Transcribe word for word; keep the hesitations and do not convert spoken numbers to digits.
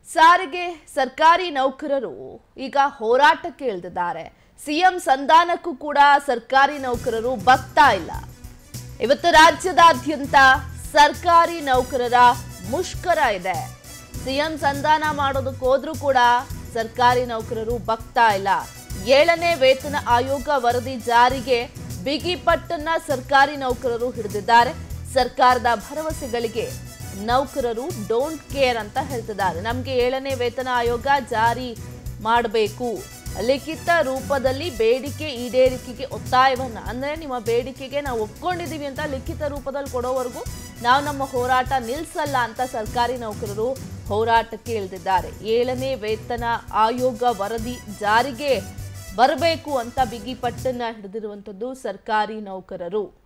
ಸಾರಿಗೆ ಸರ್ಕಾರಿ ನೌಕರರು ಈಗ ಹೋರಾಟಕ್ಕೆ ಇಳಿದಿದ್ದಾರೆ. ಸಿಎಂ ಸಂಧಾನಕ್ಕೂ ಕೂಡ ಸರ್ಕಾರಿ ನೌಕರರು ಬಗ್ತಾ ಇಲ್ಲ. ಇವತ್ತು ರಾಜ್ಯದಾದ್ಯಂತ ಸರ್ಕಾರಿ ನೌಕರರ ಮುಷ್ಕರ ಇದೆ. ಸಿಎಂ ಸಂಧಾನ ಮಾಡೋದಕ್ಕೆ ಹೋದ್ರೂ ಕೂಡ ಸರ್ಕಾರಿ ನೌಕರರು ಬಗ್ತಾ ಇಲ್ಲ. ಏಳನೇ ವೇತನ ಆಯೋಗ ವರದಿ ಜಾರಿಗೆ ಬಿಗಿಪಟ್ಟನ್ನ ಸರ್ಕಾರಿ ನೌಕರರು ಹಿಡಿದಿದ್ದಾರೆ. ಸರ್ಕಾರದ ಭರವಸೆಗಳಿಗೆ ನೌಕರರು ಡೋಂಟ್ ಕೇರ್ ಅಂತ ಹೇಳ್ತಿದ್ದಾರೆ. ನಮಗೆ ಏಳನೇ ವೇತನ ಆಯೋಗ ಜಾರಿ ಮಾಡಬೇಕು, ಲಿಖಿತ ರೂಪದಲ್ಲಿ ಬೇಡಿಕೆ ಈಡೇರಿಕೆಗೆ ಒತ್ತಾಯವನ್ನ, ಅಂದ್ರೆ ನಿಮ್ಮ ಬೇಡಿಕೆಗೆ ನಾವು ಒಪ್ಕೊಂಡಿದೀವಿ ಅಂತ ಲಿಖಿತ ರೂಪದಲ್ಲಿ ಕೊಡೋವರೆಗೂ ನಾವು ನಮ್ಮ ಹೋರಾಟ ನಿಲ್ಸಲ್ಲ ಅಂತ ಸರ್ಕಾರಿ ನೌಕರರು ಹೋರಾಟಕ್ಕೆ ಇಳಿದಿದ್ದಾರೆ. ಏಳನೇ ವೇತನ ಆಯೋಗ ವರದಿ ಜಾರಿಗೆ ಬರಬೇಕು ಅಂತ ಬಿಗಿಪಟ್ಟನ್ನ ಹಿಡಿದಿರುವಂತದ್ದು ಸರ್ಕಾರಿ ನೌಕರರು.